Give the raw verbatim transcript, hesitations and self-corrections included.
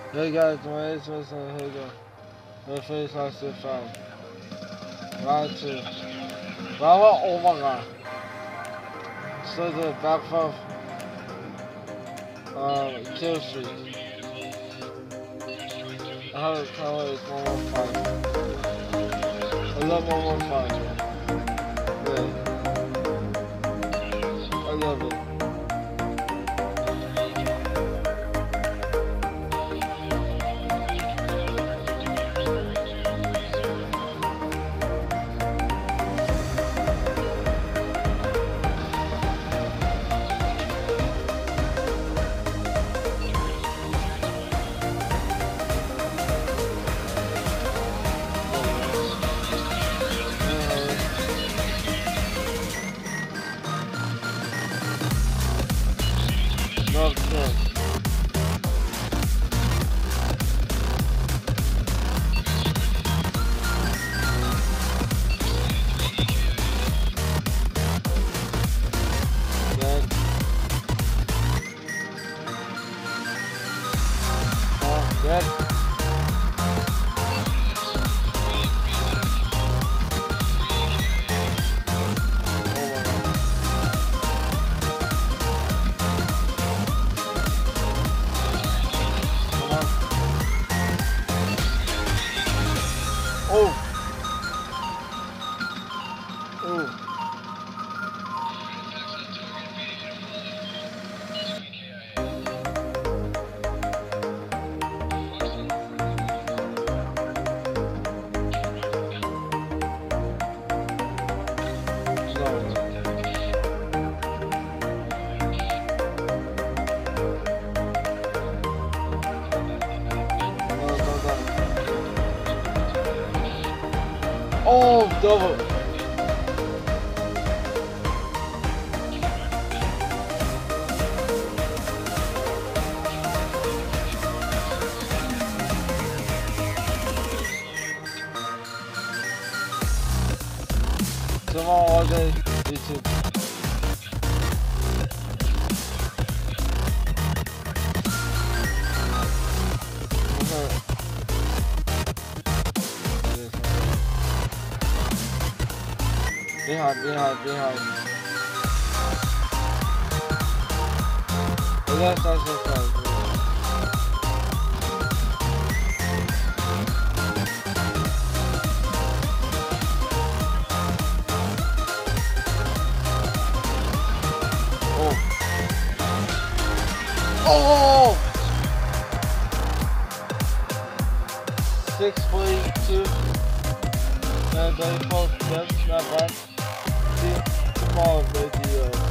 Hey guys, my name is Winston Hugo. My face I still found. Round two. Round oh my god. So the back from um Kill Street. I have a color is one one five. I love one one five. Yeah. I love it. No, no. Good. Oh, good. Oh! Oh! Oh, double. Tomorrow all day, YouTube. Behind, behind, behind. The left side, left side. Oh. Oh! six forty-two. And they post them, not bad. See, tomorrow video.